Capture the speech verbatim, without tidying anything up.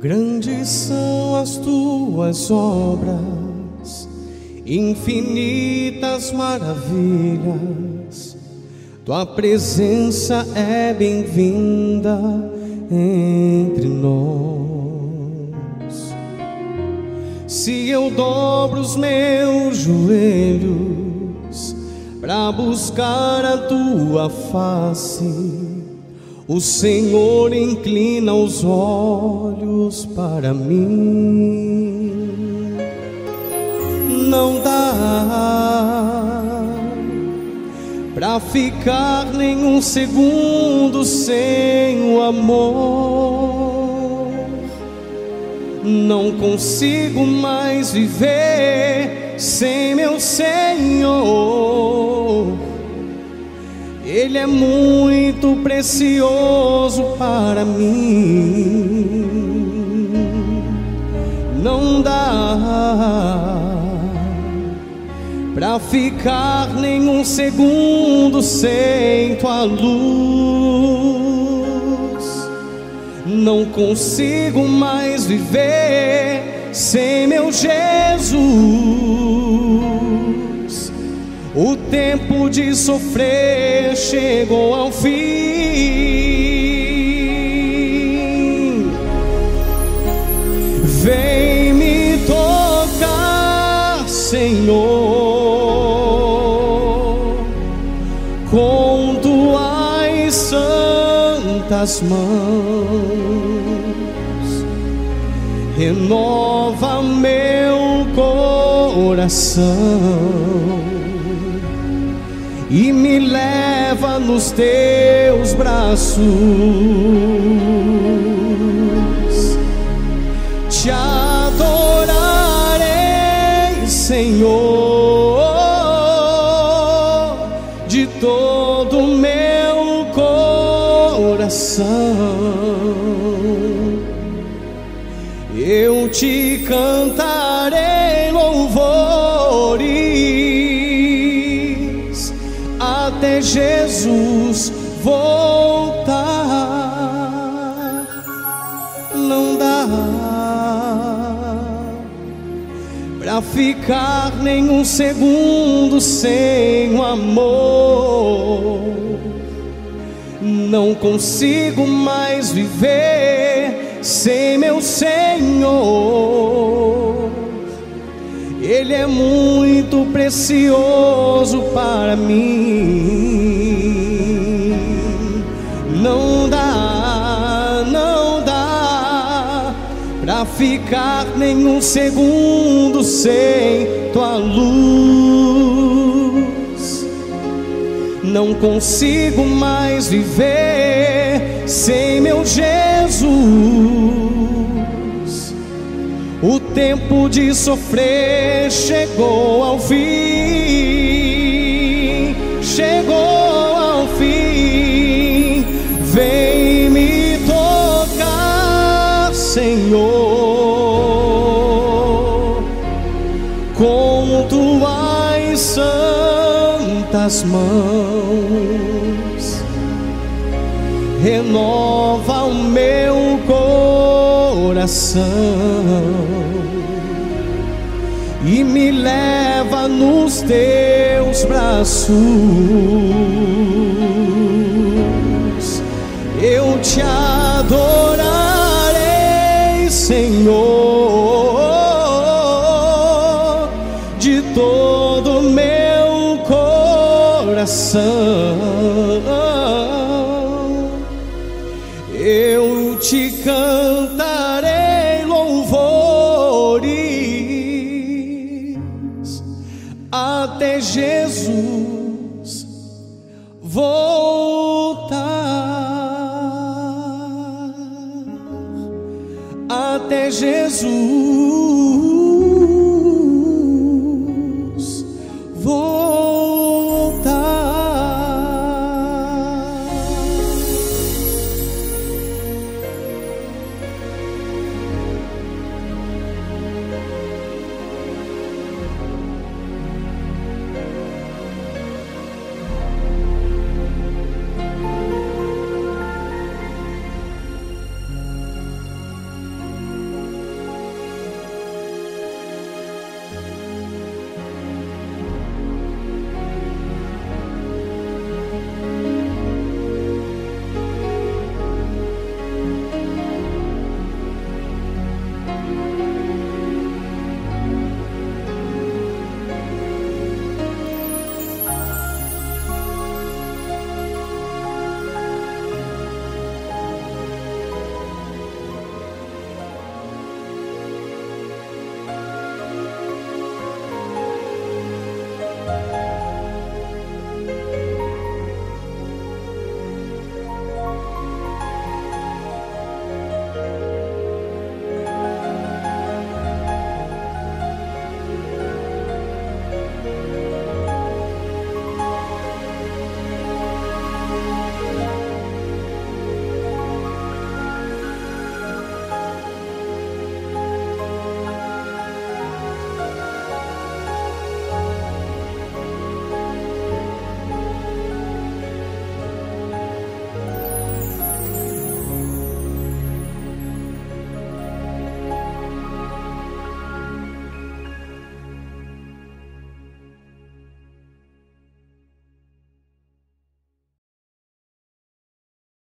Grandes são as tuas obras, infinitas maravilhas. Tua presença é bem-vinda entre nós. Se eu dobro os meus joelhos para buscar a tua face, o Senhor inclina os olhos para mim. Não dá pra ficar nenhum segundo sem o amor. Não consigo mais viver sem meu Senhor. Ele é muito precioso para mim. Não dá pra ficar nenhum segundo sem tua luz. Não consigo mais viver sem meu Jesus. O tempo de sofrer chegou ao fim. Vem me tocar, Senhor, com tuas santas mãos. Renova meu coração e me leva nos teus braços. Te adorarei, Senhor, de todo o meu coração. Eu te cantarei louvores até Jesus voltar. Não dá pra ficar nenhum segundo sem o amor. Não consigo mais viver sem meu Senhor. Ele é muito precioso para mim. Não dá, não dá pra ficar nenhum segundo sem tua luz. Não consigo mais viver sem meu Jesus. O tempo de sofrer chegou ao fim. Chegou ao fim. Vem me tocar, Senhor, com tuas santas mãos. Renova o meu coração e me leva nos teus braços. Eu te adorarei, Senhor, de todo o meu coração. Eu te cantarei louvores até Jesus voltar. Até Jesus